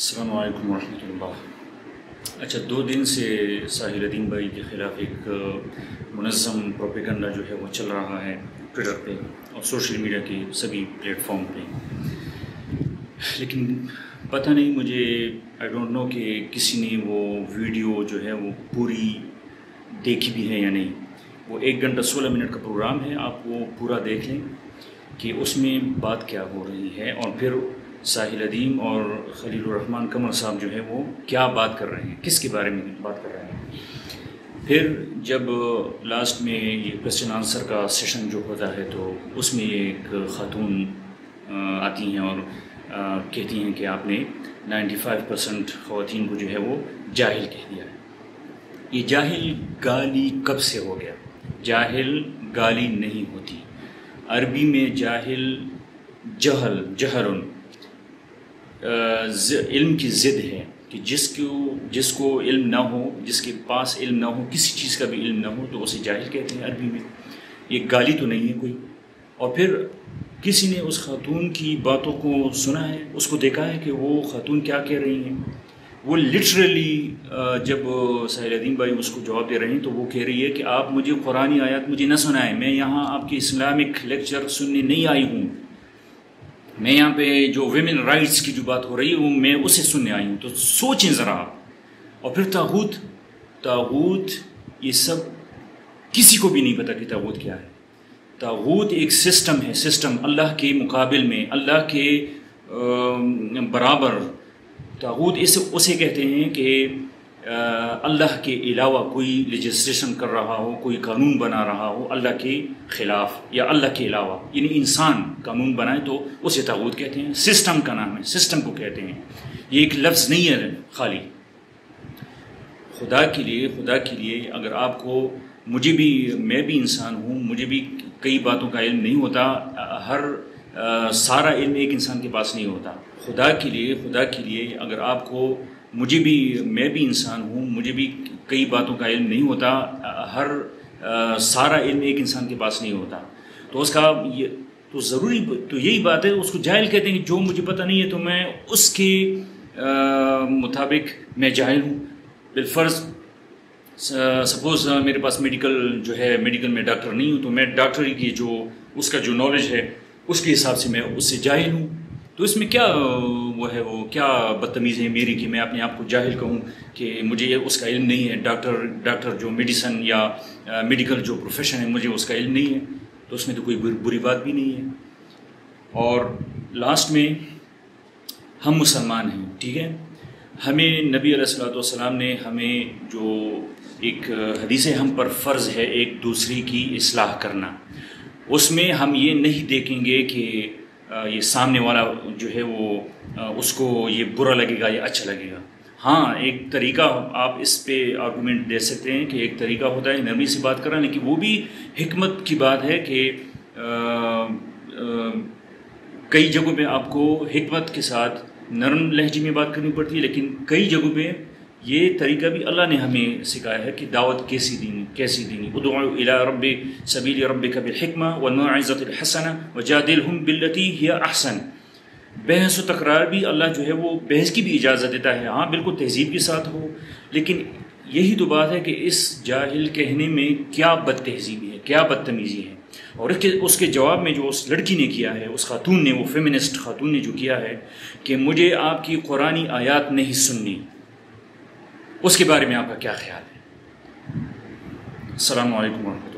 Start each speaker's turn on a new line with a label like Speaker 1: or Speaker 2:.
Speaker 1: السلام علیکم ورحمۃ اللہ۔ اچھا، 2 دن سے ساحل ادیم بھائی کے خلاف ایک منظم پروپیگنڈا جو ہے وہ چل رہا ہے ٹویٹر پہ اور سوشل میڈیا کے سبھی پلیٹ فارم پہ، لیکن پتہ نہیں مجھے آئی ڈونٹ نو کہ کسی نے وہ ویڈیو جو ہے وہ پوری دیکھی بھی ہے یا نہیں۔ وہ 1 گھنٹہ 16 منٹ کا پروگرام ہے، آپ وہ پورا دیکھ لیں کہ اس میں بات کیا ہو رہی ہے، اور پھر ساحل ادیم اور خلیل الرحمن قمر صاحب جو ہے وہ کیا بات کر رہے ہیں، کس کے بارے میں بات کر رہے ہیں۔ پھر جب لاسٹ میں یہ کویسچن آنسر کا سیشن جو ہوتا ہے تو اس میں ایک خاتون آتی ہیں اور کہتی ہیں کہ آپ نے 95% خواتین کو جو ہے وہ جاہل کہہ دیا ہے۔ یہ جاہل گالی کب سے ہو گیا؟ جاہل گالی نہیں ہوتی، عربی میں جاہل جہل علم کی ضد ہے کہ جس کو علم نہ ہو، جس کے پاس علم نہ ہو، کسی چیز کا بھی علم نہ ہو تو اسے جاہل کہتے ہیں عربی میں۔ یہ گالی تو نہیں ہے کوئی۔ اور پھر کسی نے اس خاتون کی باتوں کو سنا ہے، اس کو دیکھا ہے کہ وہ خاتون کیا کہہ رہی ہیں۔ وہ لٹرلی جب ساحل ادیم بھائی اس کو جواب دے رہے ہیں تو وہ کہہ رہی ہے کہ آپ مجھے قرآنی آیات مجھے نہ سنائیں، میں یہاں آپ کی اسلامک لیکچر سننے نہیں آئی ہوں، میں یہاں پہ جو ویمن رائٹس کی جو بات ہو رہی ہے وہ میں اسے سننے آئی ہوں۔ تو سوچیں ذرا آپ۔ اور پھر طاغوت یہ سب کسی کو بھی نہیں پتہ کہ طاغوت کیا ہے۔ طاغوت ایک سسٹم ہے، سسٹم اللہ کے مقابل میں، اللہ کے برابر۔ طاغوت اسے کہتے ہیں کہ اللہ کے علاوہ کوئی لیجسلیشن کر رہا ہو، کوئی قانون بنا رہا ہو اللہ کے خلاف یا اللہ کے علاوہ، یعنی انسان قانون بنائے تو اسے طاغوت کہتے ہیں۔ سسٹم کا نام ہے، سسٹم کو کہتے ہیں۔ یہ ایک لفظ نہیں ہے خالی۔ خدا کے لیے اگر آپ کو، میں بھی انسان ہوں، مجھے بھی کئی باتوں کا علم نہیں ہوتا، سارا علم ایک انسان کے پاس نہیں ہوتا۔ خدا کے لیے اگر آپ کو، میں بھی انسان ہوں، مجھے بھی کئی باتوں کا علم نہیں ہوتا، سارا علم ایک انسان کے پاس نہیں ہوتا، تو اس کا تو ضروری تو یہی بات ہے، اس کو جاہل کہتے ہیں کہ جو مجھے پتہ نہیں ہے تو میں اس کے مطابق میں جاہل ہوں۔ بالفرض سپوز میرے پاس میڈیکل میں ڈاکٹر نہیں ہوں تو میں ڈاکٹری کی اس کا جو نالج ہے اس کے حساب سے میں اس سے جاہل ہوں۔ تو اس میں کیا کیا بدتمیزی ہے میری کہ میں اپنے آپ کو جاہل کہوں کہ مجھے اس کا علم نہیں ہے، ڈاکٹر جو میڈیسن یا میڈیکل جو پروفیشن ہے مجھے اس کا علم نہیں ہے، تو اس میں تو کوئی بری بات بھی نہیں ہے۔ اور لاسٹ میں ہم مسلمان ہیں، ٹھیک ہے، ہمیں نبی علیہ الصلوۃ والسلام نے ہمیں جو ایک حدیث ہم پر فرض ہے ایک دوسرے کی اصلاح کرنا، اس میں ہم یہ نہیں دیکھیں گے کہ یہ سامنے والا جو ہے وہ اس کو یہ برا لگے گا یا اچھا لگے گا۔ ہاں، ایک طریقہ آپ اس پہ آرگومنٹ دے سکتے ہیں کہ ایک طریقہ ہوتا ہے نرمی سے بات کرنا، لیکن وہ بھی حکمت کی بات ہے کہ کئی جگہوں پہ آپ کو حکمت کے ساتھ نرم لہجے میں بات کرنی پڑتی ہے، لیکن کئی جگہوں پہ یہ طریقہ بھی اللہ نے ہمیں سکھایا ہے کہ دعوت کیسی دینی۔ ادعو الی سبیل ربک بالحکمہ والموعظۃ الحسنہ وجادلہم باللتی ہی احسن۔ بحث و تکرار بھی اللہ جو ہے وہ بحث کی بھی اجازت دیتا ہے، ہاں بالکل تہذیب کے ساتھ ہو، لیکن یہی تو بات ہے کہ اس جاہل کہنے میں کیا بد تہذیبی ہے، کیا بدتمیزی ہے۔ اور اس کے جواب میں جو اس لڑکی نے کیا ہے، اس خاتون نے، وہ فیمنسٹ خاتون نے جو کیا ہے کہ مجھے آپ کی قرآنی آیات نہیں سننی، اس کے بارے میں آپ کا کیا خیال ہے؟ السلام علیکم ورحمۃ اللہ۔